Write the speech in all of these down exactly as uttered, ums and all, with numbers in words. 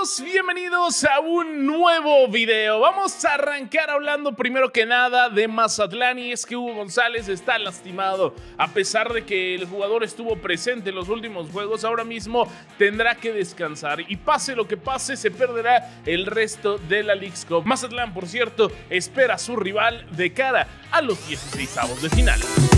amigos, bienvenidos a un nuevo video. Vamos a arrancar hablando primero que nada de Mazatlán, y es que Hugo González está lastimado. A pesar de que el jugador estuvo presente en los últimos juegos, ahora mismo tendrá que descansar y pase lo que pase se perderá el resto de la Leagues Cup. Mazatlán, por cierto, espera a su rival de cara a los dieciseisavos de final.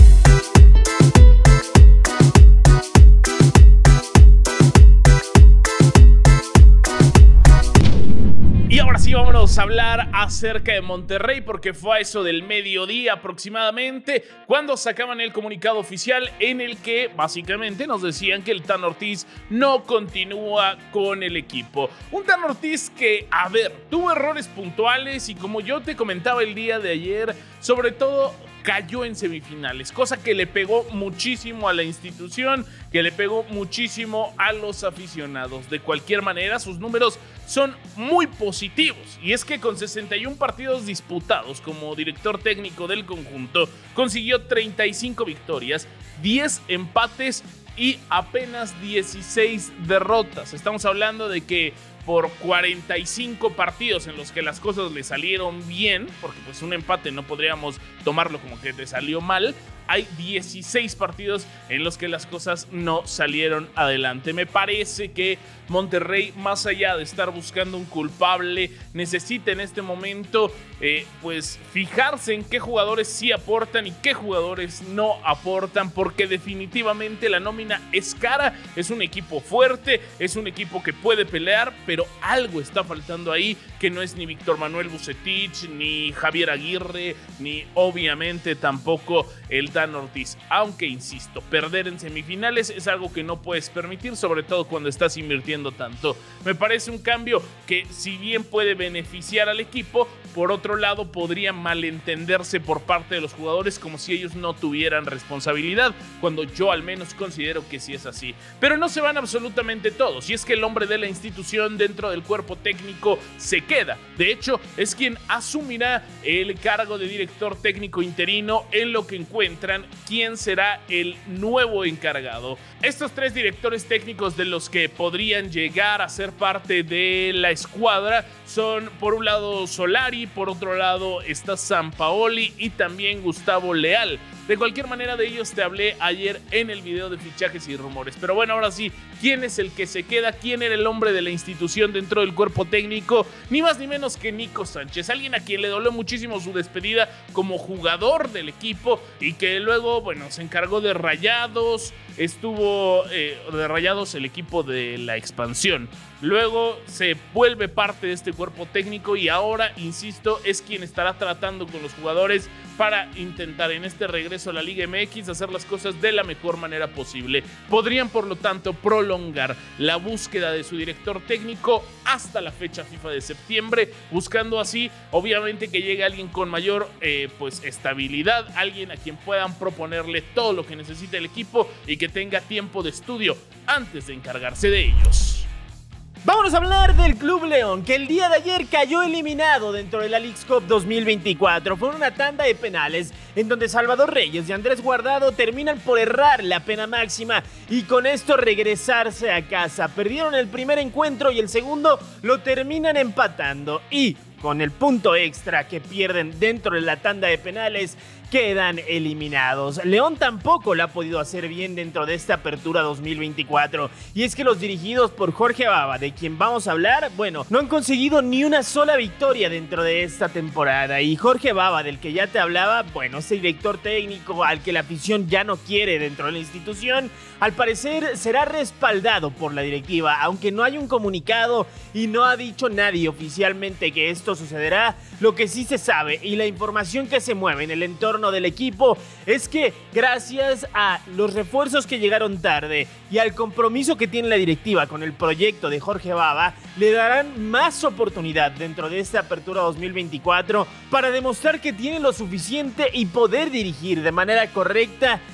Y ahora sí, vámonos a hablar acerca de Monterrey, porque fue a eso del mediodía aproximadamente cuando sacaban el comunicado oficial en el que básicamente nos decían que el Tan Ortiz no continúa con el equipo. Un Tan Ortiz que, a ver, tuvo errores puntuales y, como yo te comentaba el día de ayer, sobre todo cayó en semifinales, cosa que le pegó muchísimo a la institución, que le pegó muchísimo a los aficionados. De cualquier manera, sus números son muy positivos, y es que con sesenta y un partidos disputados como director técnico del conjunto, consiguió treinta y cinco victorias, diez empates y apenas dieciséis derrotas. Estamos hablando de que por cuarenta y cinco partidos en los que las cosas le salieron bien, porque pues un empate no podríamos tomarlo como que te salió mal, hay dieciséis partidos en los que las cosas no salieron adelante. Me parece que Monterrey, más allá de estar buscando un culpable, necesita en este momento eh, pues fijarse en qué jugadores sí aportan y qué jugadores no aportan, porque definitivamente la nómina es cara, es un equipo fuerte, es un equipo que puede pelear, pero algo está faltando ahí, que no es ni Víctor Manuel Vucetich, ni Javier Aguirre, ni obviamente tampoco el Tan Ortiz. Aunque, insisto, perder en semifinales es algo que no puedes permitir, sobre todo cuando estás invirtiendo tanto. Me parece un cambio que, si bien puede beneficiar al equipo, por otro lado podría malentenderse por parte de los jugadores como si ellos no tuvieran responsabilidad, cuando yo al menos considero que sí es así. Pero no se van absolutamente todos, y es que el hombre de la institución dentro del cuerpo técnico se queda. De hecho, es quien asumirá el cargo de director técnico interino en lo que encuentran quién será el nuevo encargado. Estos tres directores técnicos de los que podrían llegar a ser parte de la escuadra son, por un lado, Solari, por otro lado está Sampaoli y también Gustavo Leal. De cualquier manera, de ellos te hablé ayer en el video de fichajes y rumores. Pero bueno, ahora sí, ¿quién es el que se queda? ¿Quién era el hombre de la institución dentro del cuerpo técnico? Ni más ni menos que Nico Sánchez, alguien a quien le dolió muchísimo su despedida como jugador del equipo y que luego, bueno, se encargó de Rayados, estuvo eh, de Rayados, el equipo de la expansión. Luego se vuelve parte de este cuerpo técnico y ahora, insisto, es quien estará tratando con los jugadores para intentar en este regreso a la Liga M X hacer las cosas de la mejor manera posible. Podrían, por lo tanto, prolongar la búsqueda de su director técnico hasta la fecha FIFA de septiembre, buscando así, obviamente, que llegue alguien con mayor eh, pues, estabilidad, alguien a quien puedan proponerle todo lo que necesita el equipo y que tenga tiempo de estudio antes de encargarse de ellos. Vámonos a hablar del Club León, que el día de ayer cayó eliminado dentro de la Leagues Cup dos mil veinticuatro. Fue una tanda de penales en donde Salvador Reyes y Andrés Guardado terminan por errar la pena máxima y con esto regresarse a casa. Perdieron el primer encuentro y el segundo lo terminan empatando, y con el punto extra que pierden dentro de la tanda de penales, quedan eliminados. León tampoco la ha podido hacer bien dentro de esta apertura dos mil veinticuatro. Y es que los dirigidos por Jorge Baba, de quien vamos a hablar, bueno, no han conseguido ni una sola victoria dentro de esta temporada. Y Jorge Baba, del que ya te hablaba, bueno, ese director técnico al que la afición ya no quiere dentro de la institución, al parecer será respaldado por la directiva, aunque no hay un comunicado y no ha dicho nadie oficialmente que esto sucederá. Lo que sí se sabe y la información que se mueve en el entorno del equipo es que, gracias a los refuerzos que llegaron tarde y al compromiso que tiene la directiva con el proyecto de Jorge Baba, le darán más oportunidad dentro de esta apertura dos mil veinticuatro para demostrar que tiene lo suficiente y poder dirigir de manera correcta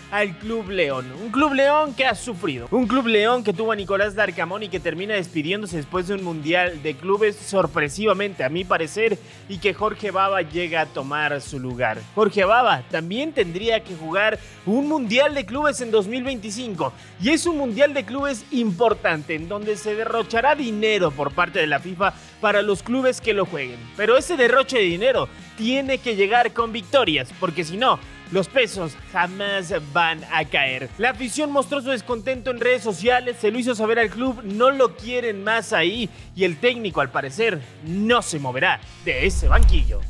al Club León. Un Club León que ha sufrido. Un Club León que tuvo a Nicolás Larcamón y que termina despidiéndose después de un Mundial de Clubes sorpresivamente, a mi parecer, y que Jorge Baba llega a tomar su lugar. Jorge Baba también tendría que jugar un Mundial de Clubes en dos mil veinticinco, y es un Mundial de Clubes importante en donde se derrochará dinero por parte de la FIFA para los clubes que lo jueguen. Pero ese derroche de dinero tiene que llegar con victorias, porque si no, los pesos jamás van a caer. La afición mostró su descontento en redes sociales, se lo hizo saber al club, no lo quieren más ahí, y el técnico al parecer no se moverá de ese banquillo.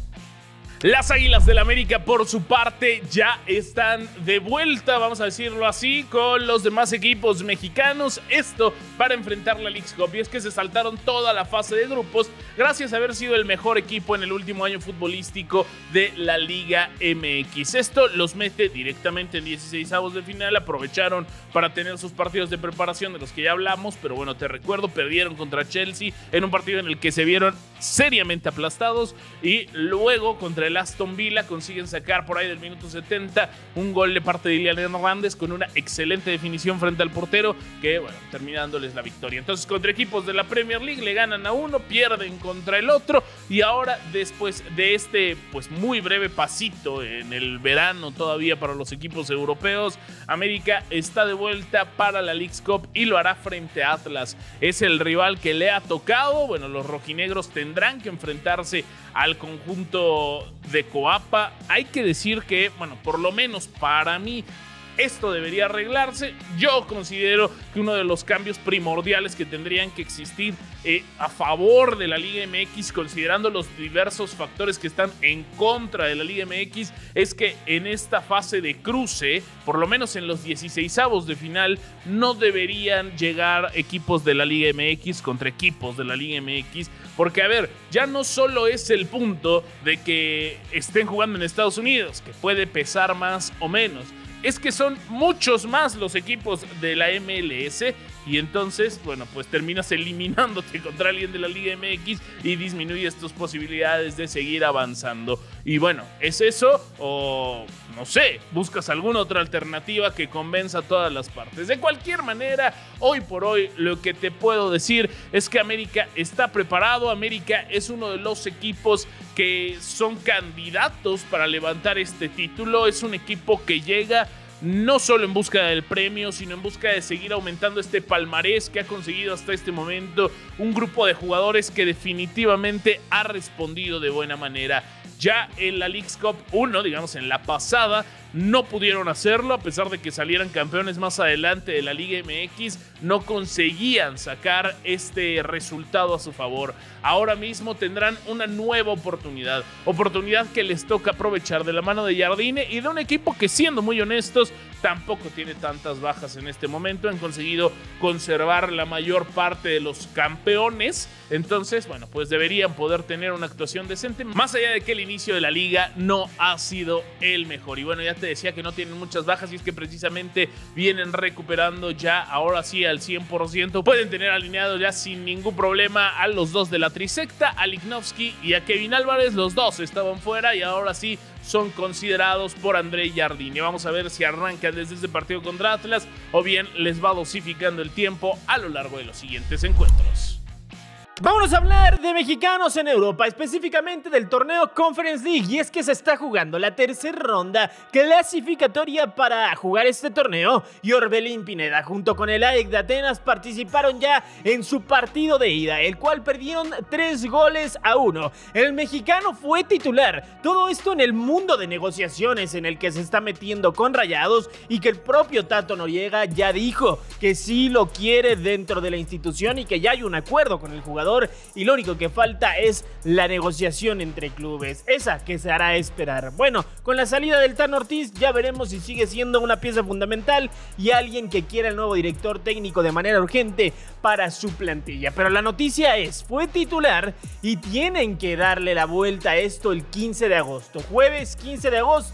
Las Águilas del América, por su parte, ya están de vuelta, vamos a decirlo así, con los demás equipos mexicanos. Esto para enfrentar la Leagues Cup. Y es que se saltaron toda la fase de grupos gracias a haber sido el mejor equipo en el último año futbolístico de la Liga M X. Esto los mete directamente en dieciseisavos de final. Aprovecharon para tener sus partidos de preparación de los que ya hablamos. Pero bueno, te recuerdo, perdieron contra Chelsea en un partido en el que se vieron seriamente aplastados. Y luego contra el El Aston Villa consiguen sacar por ahí del minuto setenta un gol de parte de Ilian Hernández con una excelente definición frente al portero que, bueno, termina dándoles la victoria. Entonces, contra equipos de la Premier League le ganan a uno, pierden contra el otro, y ahora, después de este pues muy breve pasito en el verano todavía para los equipos europeos, América está de vuelta para la Leagues Cup y lo hará frente a Atlas. Es el rival que le ha tocado. Bueno, los rojinegros tendrán que enfrentarse al conjunto de Coapa. Hay que decir que, bueno, por lo menos para mí, esto debería arreglarse. Yo considero que uno de los cambios primordiales que tendrían que existir eh, a favor de la Liga M X, considerando los diversos factores que están en contra de la Liga M X, es que en esta fase de cruce, por lo menos en los dieciseisavos de final, no deberían llegar equipos de la Liga M X contra equipos de la Liga M X, porque a ver, ya no solo es el punto de que estén jugando en Estados Unidos, que puede pesar más o menos, es que son muchos más los equipos de la M L S, y entonces, bueno, pues terminas eliminándote contra alguien de la Liga M X y disminuyes tus posibilidades de seguir avanzando. Y bueno, ¿es eso? O no sé, buscas alguna otra alternativa que convenza a todas las partes. De cualquier manera, hoy por hoy lo que te puedo decir es que América está preparado. América es uno de los equipos que son candidatos para levantar este título. Es un equipo que llega no solo en busca del premio, sino en busca de seguir aumentando este palmarés que ha conseguido hasta este momento un grupo de jugadores que definitivamente ha respondido de buena manera. Ya en la Leagues Cup uno, digamos en la pasada, no pudieron hacerlo, a pesar de que salieran campeones más adelante de la Liga M X, no conseguían sacar este resultado a su favor. Ahora mismo tendrán una nueva oportunidad, oportunidad que les toca aprovechar de la mano de Jardine y de un equipo que, siendo muy honestos, tampoco tiene tantas bajas en este momento. Han conseguido conservar la mayor parte de los campeones, entonces, bueno, pues deberían poder tener una actuación decente, más allá de que el inicio de la liga no ha sido el mejor. Y bueno, ya te decía que no tienen muchas bajas y es que precisamente vienen recuperando ya ahora sí al cien por ciento. Pueden tener alineado ya sin ningún problema a los dos de la trisecta, a Lichnowsky y a Kevin Álvarez. Los dos estaban fuera y ahora sí son considerados por André Jardine. Vamos a ver si arrancan desde este partido contra Atlas o bien les va dosificando el tiempo a lo largo de los siguientes encuentros. Vámonos a hablar de mexicanos en Europa, específicamente del torneo Conference League, y es que se está jugando la tercera ronda clasificatoria para jugar este torneo, y Orbelín Pineda junto con el A E C de Atenas participaron ya en su partido de ida, el cual perdieron tres goles a uno. El mexicano fue titular, todo esto en el mundo de negociaciones en el que se está metiendo con Rayados, y que el propio Tato Noriega ya dijo que sí lo quiere dentro de la institución y que ya hay un acuerdo con el jugador, y lo único que falta es la negociación entre clubes, esa que se hará esperar. Bueno, con la salida del Tan Ortiz ya veremos si sigue siendo una pieza fundamental y alguien que quiera el nuevo director técnico de manera urgente para su plantilla. Pero la noticia es, fue titular y tienen que darle la vuelta a esto el quince de agosto. Jueves quince de agosto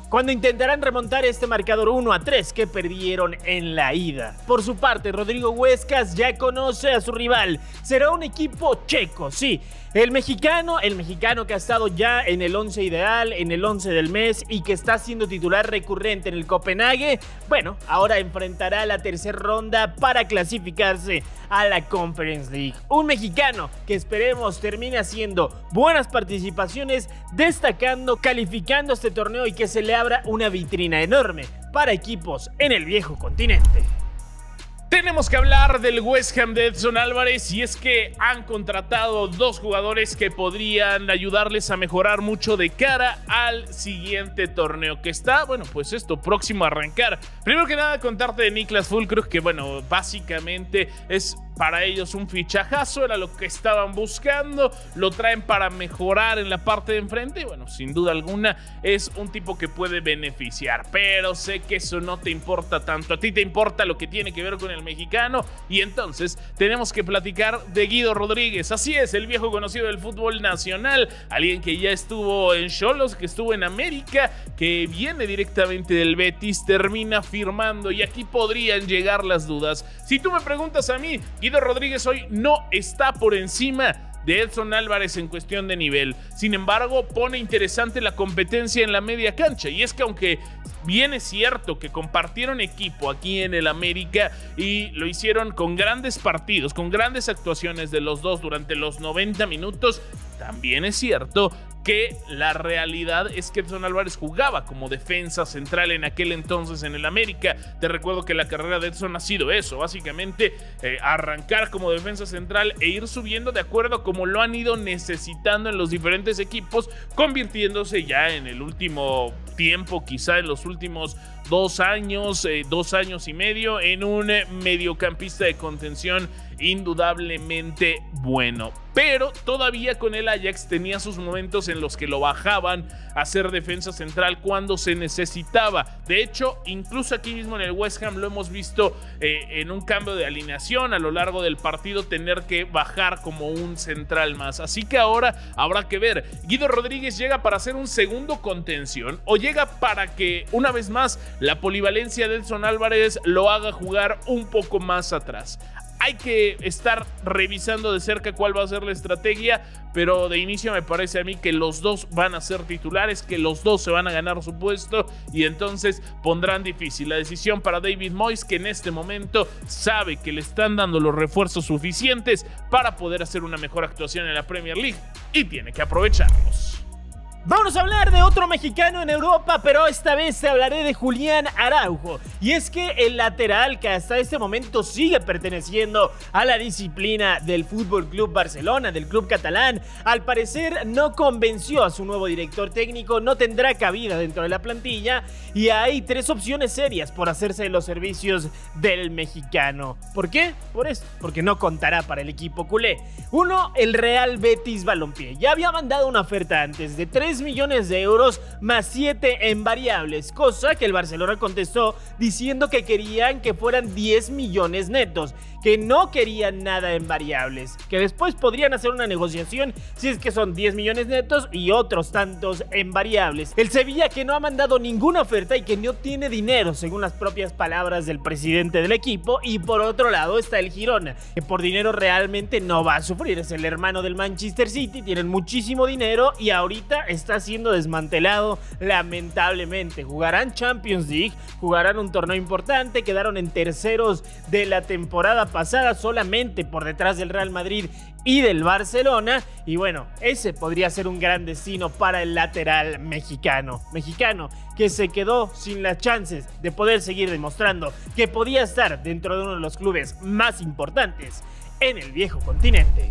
cuando intentarán remontar este marcador uno a tres que perdieron en la ida. Por su parte, Rodrigo Huescas ya conoce a su rival. Será un equipo checo, sí. El mexicano, el mexicano que ha estado ya en el once ideal, en el once del mes y que está siendo titular recurrente en el Copenhague, bueno, ahora enfrentará la tercera ronda para clasificarse a la Conference League. Un mexicano que esperemos termine haciendo buenas participaciones, destacando, calificando este torneo y que se le abra una vitrina enorme para equipos en el viejo continente. Tenemos que hablar del West Ham de Edson Álvarez, y es que han contratado dos jugadores que podrían ayudarles a mejorar mucho de cara al siguiente torneo que está, bueno, pues esto próximo a arrancar. Primero que nada, contarte de Niklas Füllkrug, que bueno, básicamente es para ellos un fichajazo, era lo que estaban buscando, lo traen para mejorar en la parte de enfrente y bueno, sin duda alguna es un tipo que puede beneficiar, pero sé que eso no te importa tanto, a ti te importa lo que tiene que ver con el mexicano, y entonces tenemos que platicar de Guido Rodríguez. Así es, el viejo conocido del fútbol nacional, alguien que ya estuvo en Xolos, que estuvo en América, que viene directamente del Betis, termina firmando, y aquí podrían llegar las dudas. Si tú me preguntas a mí, Guido Rodríguez hoy no está por encima de Edson Álvarez en cuestión de nivel. Sin embargo, pone interesante la competencia en la media cancha, y es que aunque bien es cierto que compartieron equipo aquí en el América y lo hicieron con grandes partidos, con grandes actuaciones de los dos durante los noventa minutos, también es cierto que la realidad es que Edson Álvarez jugaba como defensa central en aquel entonces en el América. Te recuerdo que la carrera de Edson ha sido eso, básicamente eh, arrancar como defensa central e ir subiendo de acuerdo a como lo han ido necesitando en los diferentes equipos, convirtiéndose ya en el último tiempo, quizá en los últimos dos años, eh, dos años y medio, en un eh, mediocampista de contención indudablemente bueno. Pero todavía con el Ajax tenía sus momentos en los que lo bajaban a ser defensa central cuando se necesitaba. De hecho, incluso aquí mismo en el West Ham lo hemos visto eh, en un cambio de alineación a lo largo del partido, tener que bajar como un central más. Así que ahora habrá que ver, ¿Guido Rodríguez llega para hacer un segundo contención o llega para que una vez más la polivalencia de Edson Álvarez lo haga jugar un poco más atrás? Hay que estar revisando de cerca cuál va a ser la estrategia, pero de inicio me parece a mí que los dos van a ser titulares, que los dos se van a ganar su puesto, y entonces pondrán difícil la decisión para David Moyes, que en este momento sabe que le están dando los refuerzos suficientes para poder hacer una mejor actuación en la Premier League y tiene que aprovecharlos. Vamos a hablar de otro mexicano en Europa, pero esta vez te hablaré de Julián Araujo. Y es que el lateral, que hasta este momento sigue perteneciendo a la disciplina del Fútbol Club Barcelona, del club catalán, al parecer no convenció a su nuevo director técnico, no tendrá cabida dentro de la plantilla, y hay tres opciones serias por hacerse de los servicios del mexicano. ¿Por qué? Por esto, porque no contará para el equipo culé. Uno, el Real Betis Balompié. Ya había mandado una oferta antes de tres millones de euros más siete en variables, cosa que el Barcelona contestó diciendo que querían que fueran diez millones netos, que no querían nada en variables, que después podrían hacer una negociación si es que son diez millones netos y otros tantos en variables. El Sevilla, que no ha mandado ninguna oferta y que no tiene dinero, según las propias palabras del presidente del equipo. Y por otro lado está el Girona, que por dinero realmente no va a sufrir, es el hermano del Manchester City, tienen muchísimo dinero y ahorita está siendo desmantelado lamentablemente. Jugarán Champions League, jugarán un torneo importante, quedaron en terceros de la temporada pasada, solamente por detrás del Real Madrid y del Barcelona, y bueno, ese podría ser un gran destino para el lateral mexicano, mexicano que se quedó sin las chances de poder seguir demostrando que podía estar dentro de uno de los clubes más importantes en el viejo continente.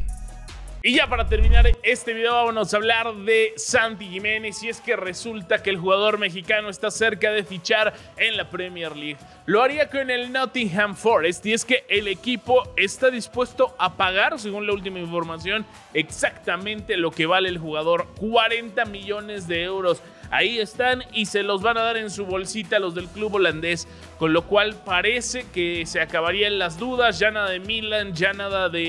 Y ya para terminar este video vamos a hablar de Santi Jiménez, y es que resulta que el jugador mexicano está cerca de fichar en la Premier League. Lo haría con el Nottingham Forest, y es que el equipo está dispuesto a pagar, según la última información, exactamente lo que vale el jugador, cuarenta millones de euros. Ahí están y se los van a dar en su bolsita los del club holandés, con lo cual parece que se acabarían las dudas, ya nada de Milan, ya nada de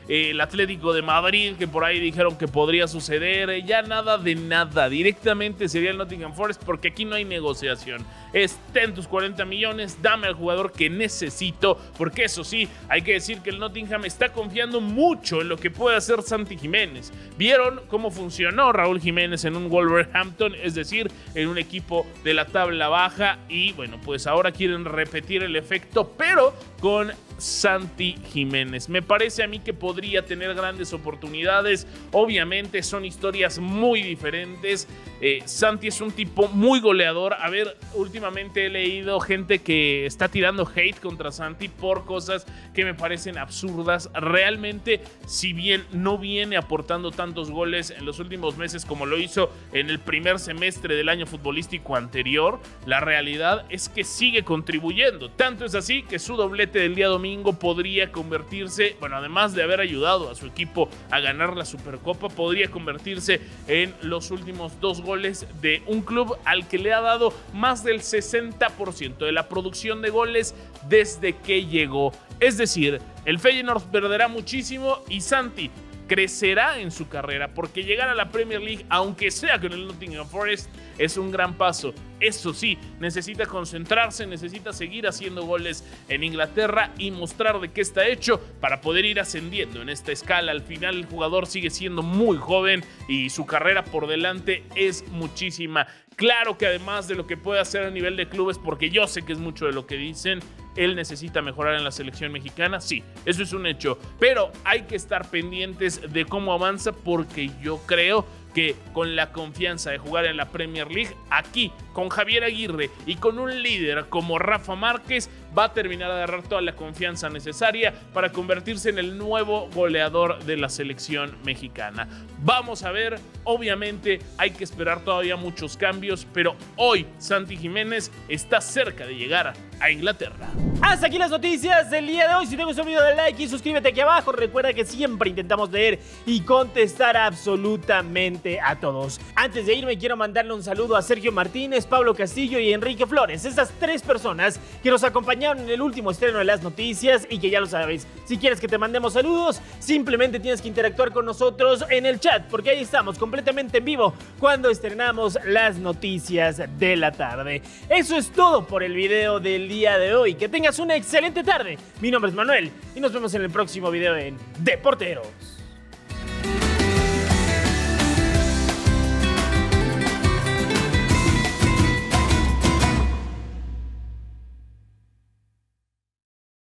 eh, el Atlético de Madrid, que por ahí dijeron que podría suceder, eh, ya nada de nada, directamente sería el Nottingham Forest, porque aquí no hay negociación. Es ten tus cuarenta millones, dame al jugador que necesito, porque eso sí, hay que decir que el Nottingham está confiando mucho en lo que puede hacer Santi Jiménez. Vieron cómo funcionó Raúl Jiménez en un Wolverhampton, es decir, en un equipo de la tabla baja, y bueno, pues ahora quieren repetir el efecto, pero con Santi Jiménez. Me parece a mí que podría tener grandes oportunidades. Obviamente son historias muy diferentes. Eh, Santi es un tipo muy goleador. A ver, últimamente he leído gente que está tirando hate contra Santi por cosas que me parecen absurdas. Realmente, si bien no viene aportando tantos goles en los últimos meses como lo hizo en el primer semestre del año futbolístico anterior, la realidad es que sigue contribuyendo. Tanto es así que su doblete del día domingo podría convertirse, bueno, además de haber ayudado a su equipo a ganar la Supercopa, podría convertirse en los últimos dos goles de un club al que le ha dado más del sesenta por ciento de la producción de goles desde que llegó. Es decir, el Feyenoord perderá muchísimo y Santi crecerá en su carrera, porque llegar a la Premier League, aunque sea con el Nottingham Forest, es un gran paso. Eso sí, necesita concentrarse, necesita seguir haciendo goles en Inglaterra y mostrar de qué está hecho para poder ir ascendiendo en esta escala. Al final el jugador sigue siendo muy joven y su carrera por delante es muchísima. Claro que además de lo que puede hacer a nivel de clubes, porque yo sé que es mucho de lo que dicen, él necesita mejorar en la selección mexicana, sí, eso es un hecho, pero hay que estar pendientes de cómo avanza, porque yo creo que con la confianza de jugar en la Premier League, aquí con Javier Aguirre y con un líder como Rafa Márquez, va a terminar de agarrar toda la confianza necesaria para convertirse en el nuevo goleador de la selección mexicana. Vamos a ver, obviamente hay que esperar todavía muchos cambios, pero hoy Santi Jiménez está cerca de llegar a Inglaterra. Hasta aquí las noticias del día de hoy. Si te gustó el video, dale like y suscríbete aquí abajo. Recuerda que siempre intentamos leer y contestar absolutamente a todos. Antes de irme, quiero mandarle un saludo a Sergio Martínez, Pablo Castillo y Enrique Flores, estas tres personas que nos acompañaron en el último estreno de las noticias y que ya lo sabéis. Si quieres que te mandemos saludos, simplemente tienes que interactuar con nosotros en el chat, porque ahí estamos completamente en vivo cuando estrenamos las noticias de la tarde. Eso es todo por el video del día de hoy. Que tengas una excelente tarde. Mi nombre es Manuel y nos vemos en el próximo video en Deporteros.